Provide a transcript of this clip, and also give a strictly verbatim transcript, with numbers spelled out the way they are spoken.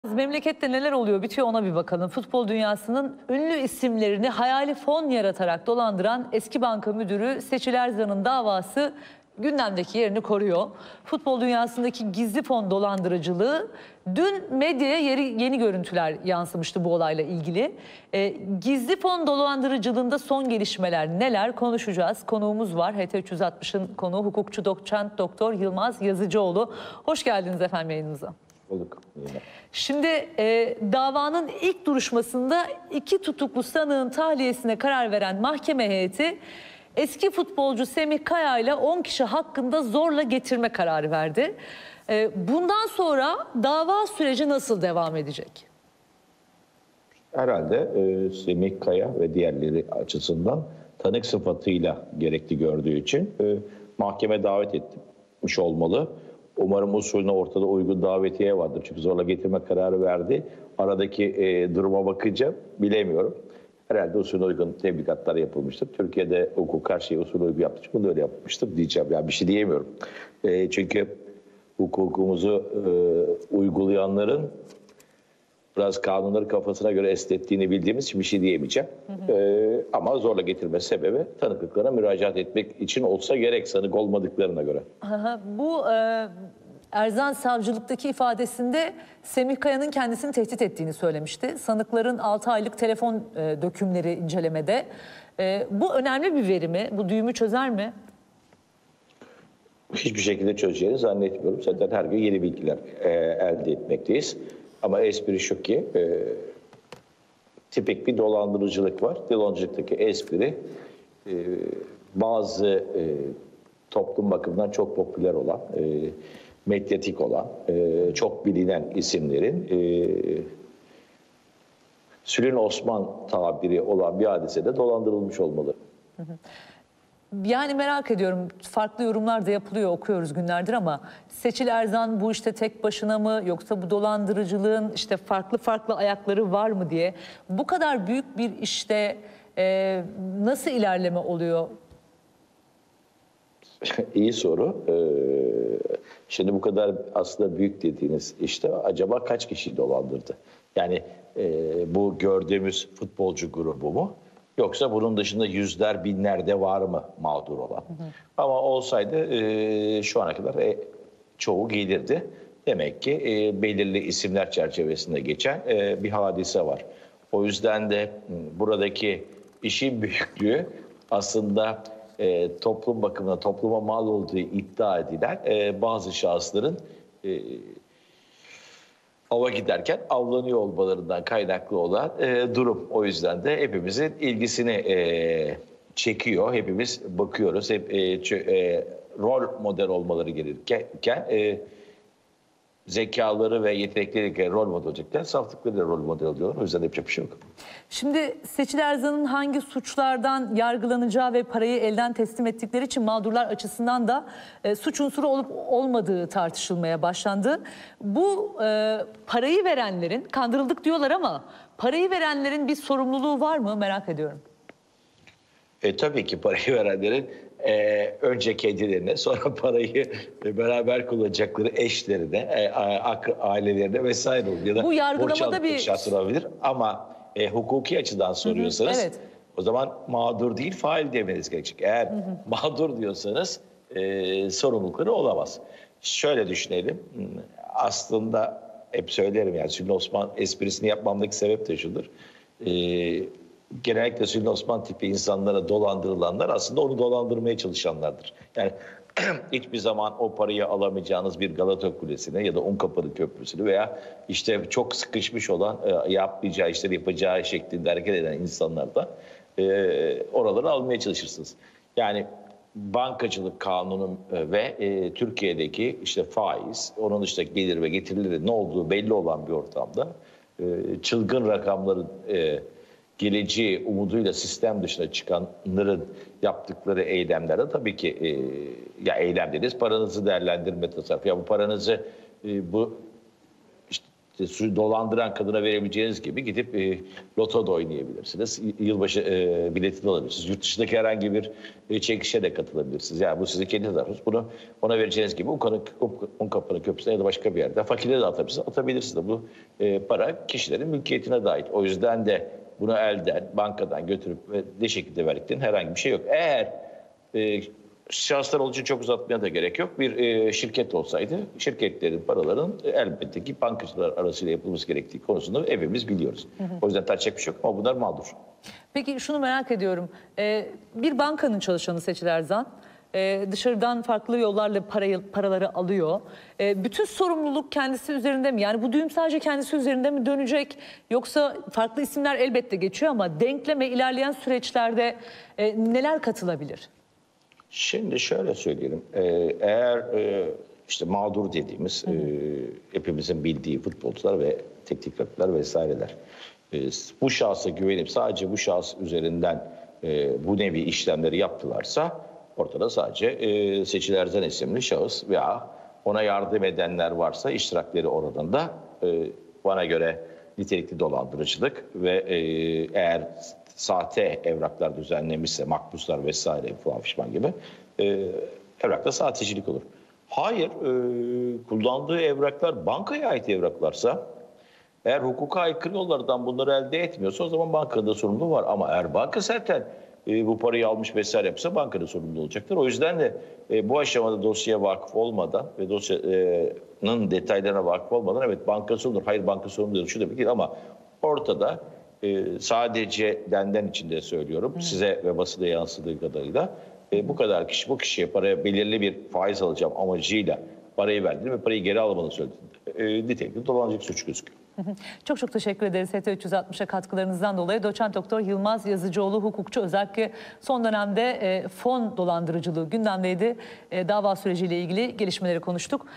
Memlekette neler oluyor bitiyor ona bir bakalım. Futbol dünyasının ünlü isimlerini hayali fon yaratarak dolandıran eski banka müdürü Seçil Erzan'ın davası gündemdeki yerini koruyor. Futbol dünyasındaki gizli fon dolandırıcılığı, dün medyaya yeni, yeni görüntüler yansımıştı bu olayla ilgili. E, gizli fon dolandırıcılığında son gelişmeler neler konuşacağız. Konuğumuz var. H T üç yüz altmışın konuğu hukukçu doçent doktor Yılmaz Yazıcıoğlu. Hoş geldiniz efendim yayınımıza. Olduk. Şimdi e, davanın ilk duruşmasında iki tutuklu sanığın tahliyesine karar veren mahkeme heyeti eski futbolcu Semih Kaya ile on kişi hakkında zorla getirme kararı verdi. E, bundan sonra dava süreci nasıl devam edecek? Herhalde e, Semih Kaya ve diğerleri açısından tanık sıfatıyla gerekli gördüğü için e, mahkeme davet etmiş olmalı. Umarım usulüne ortada uygun davetiye vardır. Çünkü zorla getirme kararı verdi. Aradaki e, duruma bakınca bilemiyorum. Herhalde usulüne uygun tebligatlar yapılmıştır. Türkiye'de hukuk her şeyi usulüne uygun yaptığı için bunu öyle yapmıştır diyeceğim. Yani bir şey diyemiyorum. E, çünkü hukukumuzu e, uygulayanların biraz kanunları kafasına göre esnettiğini bildiğimiz için bir şey diyemeyeceğim. Hı hı. Ee, ama zorla getirme sebebi tanıklıklara müracaat etmek için olsa gerek, sanık olmadıklarına göre. Aha, bu e, Erzan savcılıktaki ifadesinde Semih Kaya'nın kendisini tehdit ettiğini söylemişti. Sanıkların altı aylık telefon e, dökümleri incelemede. E, bu önemli bir veri mi? Bu düğümü çözer mi? Hiçbir şekilde çözeceğini zannetmiyorum. Zaten her gün yeni bilgiler e, elde etmekteyiz. Ama espri şu ki, e, tipik bir dolandırıcılık var. Dolandırıcılıktaki espri, e, bazı e, toplum bakımından çok popüler olan, e, medyatik olan, e, çok bilinen isimlerin e, Sülün Osman tabiri olan bir hadisede dolandırılmış olmalı. Hı hı. Yani merak ediyorum, farklı yorumlar da yapılıyor, okuyoruz günlerdir ama Seçil Erzan bu işte tek başına mı, yoksa bu dolandırıcılığın işte farklı farklı ayakları var mı diye. Bu kadar büyük bir işte e, nasıl ilerleme oluyor? İyi soru. Ee, şimdi bu kadar aslında büyük dediğiniz işte acaba kaç kişiyi dolandırdı? Yani e, bu gördüğümüz futbolcu grubu mu? Yoksa bunun dışında yüzler, binlerde var mı mağdur olan? Hı hı. Ama olsaydı e, şu ana kadar e, çoğu gelirdi. Demek ki e, belirli isimler çerçevesinde geçen e, bir hadise var. O yüzden de e, buradaki işin büyüklüğü aslında e, toplum bakımından topluma mal olduğu iddia edilen e, bazı şahısların e, ava giderken avlanıyor olmalarından kaynaklı olan e, durum. O yüzden de hepimizin ilgisini e, çekiyor. Hepimiz bakıyoruz. Hep e, çö, e, rol model olmaları gerekirken e, zekaları ve yetenekleri rol model olacakken saflıkları da rol model oluyorlar. O yüzden yapacak bir şey yok. Şimdi Seçil Erzan'ın hangi suçlardan yargılanacağı ve parayı elden teslim ettikleri için mağdurlar açısından da e, suç unsuru olup olmadığı tartışılmaya başlandı. Bu e, parayı verenlerin, kandırıldık diyorlar ama parayı verenlerin bir sorumluluğu var mı merak ediyorum. E, tabii ki parayı verenlerin e, önce kendilerine, sonra parayı beraber kullanacakları eşlerine, e, ailelerine vesaire olur. Ya da bu yargılamada bir şahsın olabilir. Ama e, hukuki açıdan soruyorsanız, hı hı, evet, o zaman mağdur değil fail demeniz gerekecek. Eğer hı hı. mağdur diyorsanız e, sorumlulukları olamaz. Şöyle düşünelim. Aslında hep söylerim, yani Sülün Osman esprisini yapmamdaki sebep de şudur. E, genellikle Sülün Osman tipi insanlara dolandırılanlar aslında onu dolandırmaya çalışanlardır. Yani hiçbir zaman o parayı alamayacağınız bir Galata Kulesi'ne ya da Unkapanı Köprüsü'nü veya işte çok sıkışmış olan e, yapmayacağı işleri yapacağı şeklinde hareket eden insanlar da e, oraları almaya çalışırsınız. Yani bankacılık kanunu ve e, Türkiye'deki işte faiz, onun dışındaki gelir ve getirileri ne olduğu belli olan bir ortamda e, çılgın rakamların e, geleceği umuduyla sistem dışına çıkanların yaptıkları eylemlerde tabii ki e, ya eylem dediniz, paranızı değerlendirme tasarrufu. Ya bu paranızı e, bu işte işte suyu dolandıran kadına verebileceğiniz gibi gidip e, loto da oynayabilirsiniz. Y- Yılbaşı e, biletini alabilirsiniz. Yurt dışındaki herhangi bir e, çekişe de katılabilirsiniz. Yani bu sizin kendi tarafınız. Bunu ona vereceğiniz gibi un, un kapının köprüsüne ya da başka bir yerde fakire de atabilirsiniz. Atabilirsiniz de bu e, para kişilerin mülkiyetine dahil. O yüzden de bunu elden, bankadan götürüp ve ne şekilde verdiklerinin herhangi bir şey yok. Eğer e, şahıslar olduğu için çok uzatmaya da gerek yok. Bir e, şirket olsaydı şirketlerin paraların e, elbette ki bankacılar arasıyla yapılması gerektiği konusunda hepimiz biliyoruz. Hı hı. O yüzden tartışacak bir şey yok ama bunlar mağdur. Peki şunu merak ediyorum. Ee, bir bankanın çalışanı Seçil Erzan e, dışarıdan farklı yollarla parayı, paraları alıyor. E, bütün sorumluluk kendisi üzerinde mi? Yani bu düğüm sadece kendisi üzerinde mi dönecek? Yoksa farklı isimler elbette geçiyor ama denkleme ilerleyen süreçlerde e, neler katılabilir? Şimdi şöyle söyleyelim. Ee, eğer e, işte mağdur dediğimiz e, hepimizin bildiği futbolcular ve teknik direktörler vesaireler. E, bu şahsa güvenip sadece bu şahıs üzerinden e, bu nevi işlemleri yaptılarsa ortada sadece e, Seçil Erzan isimli şahıs veya ona yardım edenler varsa iştirakleri oradan da e, bana göre nitelikli dolandırıcılık ve e, eğer sahte evraklar düzenlemişse, makbuzlar vesaire falan fişman gibi e, evrakta sahtecilik olur. Hayır, e, kullandığı evraklar bankaya ait evraklarsa, eğer hukuka aykırı yollardan bunları elde etmiyorsa o zaman bankanın sorumluluğu var. Ama eğer banka zaten e, bu parayı almış vesaire yapsa bankanın sorumluluğu olacaktır. O yüzden de e, bu aşamada dosyaya vakıf olmadan ve dosyanın detaylarına vakıf olmadan evet banka sorumludur, hayır banka sorumludur şu demek değil ama ortada e, sadece denden içinde söylüyorum Hı. size ve basına yansıdığı kadarıyla e, bu kadar kişi bu kişiye paraya belirli bir faiz alacağım amacıyla parayı verdi ve parayı geri almanı söyledi. E, nitelikli dolandırıcılık suç gözüküyor. Çok çok teşekkür ederiz H T üç yüz altmış'a katkılarınızdan dolayı. Doçent Doktor Yılmaz Yazıcıoğlu hukukçu, özellikle son dönemde e, fon dolandırıcılığı gündemdeydi. E, dava süreciyle ilgili gelişmeleri konuştuk.